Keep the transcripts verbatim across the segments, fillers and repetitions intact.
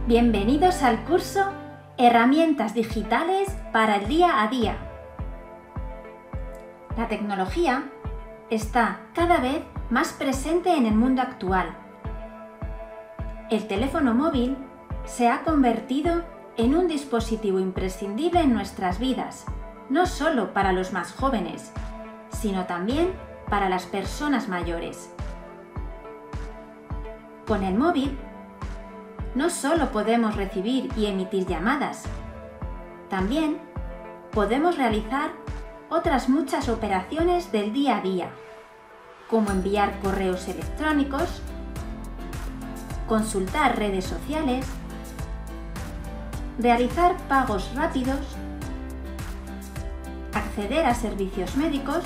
Bienvenidos al curso Herramientas digitales para el día a día. La tecnología está cada vez más presente en el mundo actual. El teléfono móvil se ha convertido en un dispositivo imprescindible en nuestras vidas, no solo para los más jóvenes, sino también para las personas mayores. Con el móvil, no solo podemos recibir y emitir llamadas, también podemos realizar otras muchas operaciones del día a día, como enviar correos electrónicos, consultar redes sociales, realizar pagos rápidos, acceder a servicios médicos,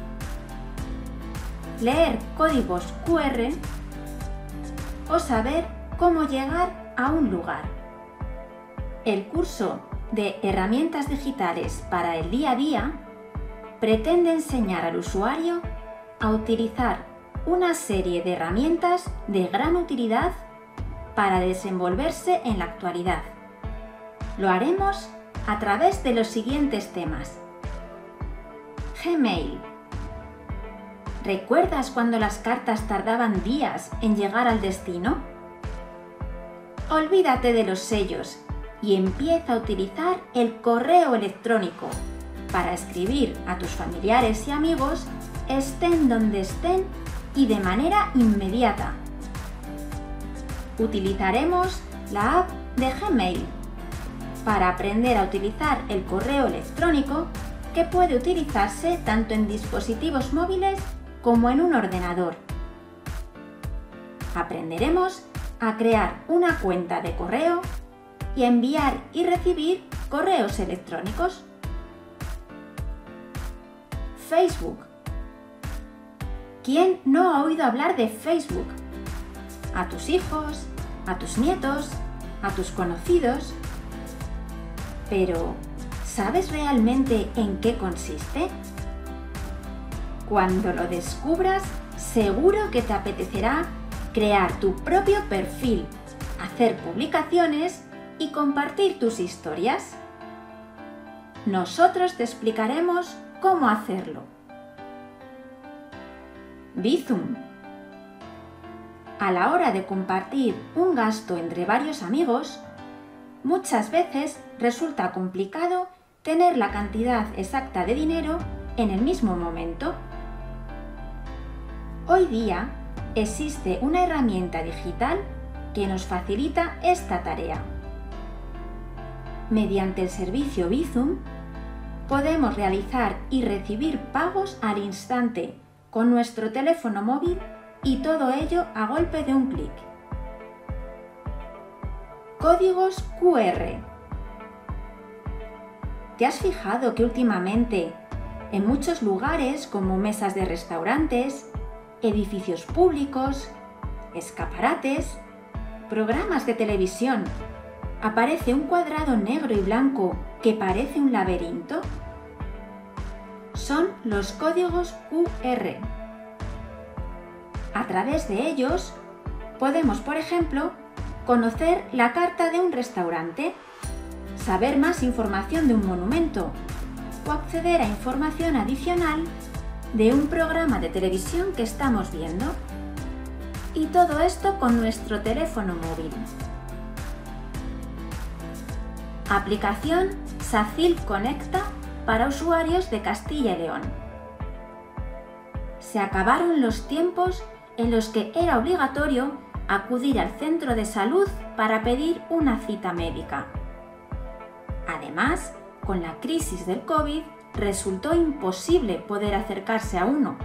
leer códigos cu erre o saber cómo llegar a un lugar. El curso de Herramientas digitales para el día a día pretende enseñar al usuario a utilizar una serie de herramientas de gran utilidad para desenvolverse en la actualidad. Lo haremos a través de los siguientes temas. Gmail. ¿Recuerdas cuando las cartas tardaban días en llegar al destino? Olvídate de los sellos y empieza a utilizar el correo electrónico para escribir a tus familiares y amigos, estén donde estén y de manera inmediata. Utilizaremos la app de Gmail para aprender a utilizar el correo electrónico, que puede utilizarse tanto en dispositivos móviles como en un ordenador. Aprenderemos a crear una cuenta de correo y a enviar y recibir correos electrónicos. Facebook. ¿Quién no ha oído hablar de Facebook? A tus hijos, a tus nietos, a tus conocidos. Pero, ¿sabes realmente en qué consiste? Cuando lo descubras, seguro que te apetecerá crear tu propio perfil, hacer publicaciones y compartir tus historias. Nosotros te explicaremos cómo hacerlo. Bizum. A la hora de compartir un gasto entre varios amigos, muchas veces resulta complicado tener la cantidad exacta de dinero en el mismo momento. Hoy día existe una herramienta digital que nos facilita esta tarea. Mediante el servicio Bizum, podemos realizar y recibir pagos al instante con nuestro teléfono móvil y todo ello a golpe de un clic. Códigos cu erre. ¿Te has fijado que últimamente en muchos lugares como mesas de restaurantes, edificios públicos, escaparates, programas de televisión, aparece un cuadrado negro y blanco que parece un laberinto? Son los códigos cu erre. A través de ellos podemos, por ejemplo, conocer la carta de un restaurante, saber más información de un monumento o acceder a información adicional de un programa de televisión que estamos viendo. Y todo esto con nuestro teléfono móvil. Aplicación Sacil Conecta para usuarios de Castilla y León. Se acabaron los tiempos en los que era obligatorio acudir al centro de salud para pedir una cita médica. Además, con la crisis del COVID, resultó imposible poder acercarse a uno.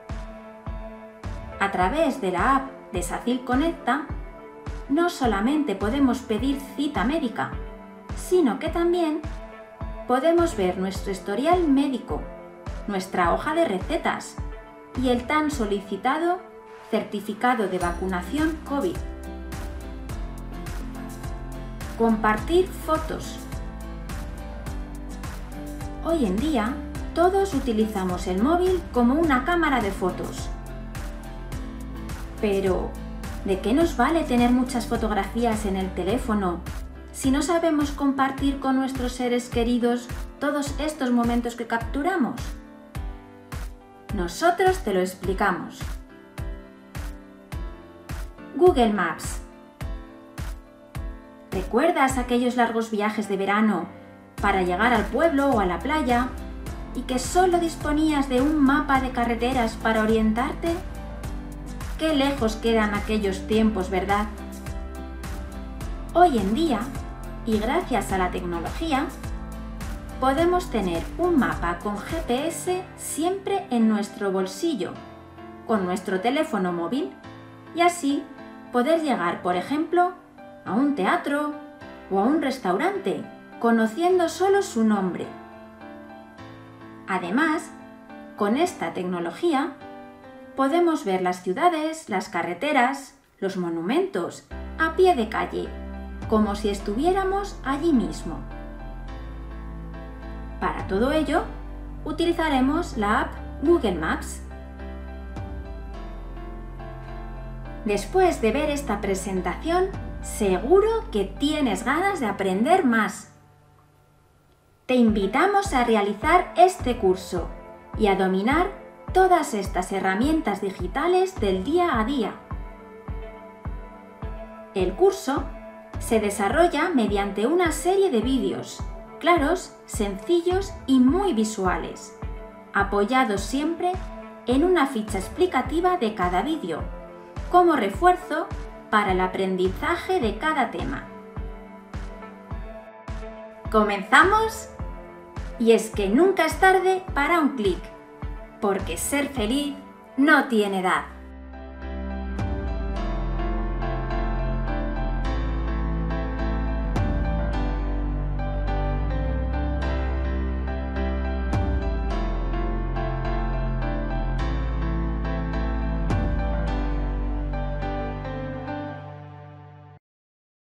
A través de la app de Sacil Conecta, no solamente podemos pedir cita médica, sino que también podemos ver nuestro historial médico, nuestra hoja de recetas y el tan solicitado certificado de vacunación COVID. Compartir fotos. Hoy en día, todos utilizamos el móvil como una cámara de fotos. Pero, ¿De qué nos vale tener muchas fotografías en el teléfono si no sabemos compartir con nuestros seres queridos todos estos momentos que capturamos? Nosotros te lo explicamos. Google Maps. ¿Recuerdas aquellos largos viajes de verano para llegar al pueblo o a la playa y que solo disponías de un mapa de carreteras para orientarte? Qué lejos quedan aquellos tiempos, ¿verdad? Hoy en día, y gracias a la tecnología, podemos tener un mapa con G P S siempre en nuestro bolsillo, con nuestro teléfono móvil, y así poder llegar, por ejemplo, a un teatro o a un restaurante, conociendo solo su nombre. Además, con esta tecnología, podemos ver las ciudades, las carreteras, los monumentos, a pie de calle, como si estuviéramos allí mismo. Para todo ello, utilizaremos la app Google Maps. Después de ver esta presentación, seguro que tienes ganas de aprender más. Te invitamos a realizar este curso y a dominar todas estas herramientas digitales del día a día. El curso se desarrolla mediante una serie de vídeos claros, sencillos y muy visuales, apoyados siempre en una ficha explicativa de cada vídeo, como refuerzo para el aprendizaje de cada tema. ¿Comenzamos? Y es que nunca es tarde para un clic, porque ser feliz no tiene edad.